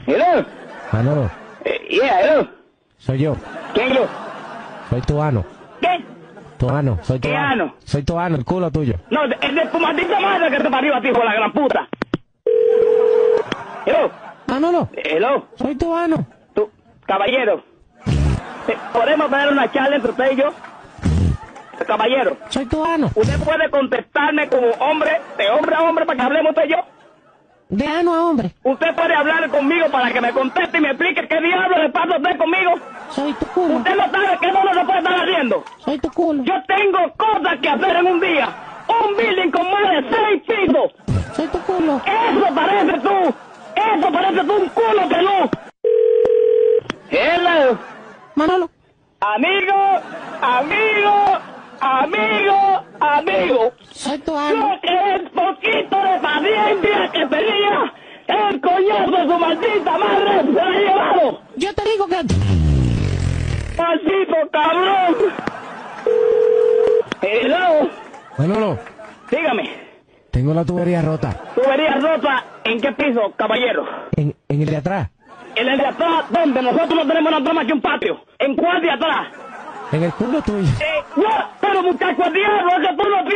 Hello. Manolo, Yeah, hello. soy yo. ¿Quién yo? Soy tu ano. ¿Qué? Tu ano, soy tu ¿Qué ano? ano. Soy tu ano, el culo tuyo. No, es de tu maldita madre que te parió a ti, hijo de la gran puta. Hello. Manolo, Hello. soy tu ano. Tú, caballero. ¿Podemos tener una charla entre usted y yo? Caballero, Soy tu ano. ¿usted puede contestarme como hombre, de hombre a hombre, para que hablemos usted y yo? De ano a hombre. ¿Usted puede hablar conmigo para que me conteste y me explique qué diablos le pasa a usted conmigo? Soy tu culo. ¿Usted no sabe que no lo puede estar haciendo? Soy tu culo. Yo tengo cosas que hacer en un día. Un building con más de 6 pisos. Soy tu culo. Eso parece tú. Eso parece tú un culo que no. Hello. Manolo, Amigo, amigo, amigo, amigo. soy tu ano. Lo que es poquito de paciencia que tenía, el coñazo de su maldita madre se la ha llevado. Yo te digo que... ¡Maldito cabrón! Hello. Manolo, Dígame, tengo la tubería rota. ¿tubería rota en qué piso, caballero? En el de atrás. ¿En el de atrás, donde nosotros no tenemos nada más que un patio? ¿En cuál de atrás? En el culo tuyo. No, pero muchacho, el diablo, es que tú no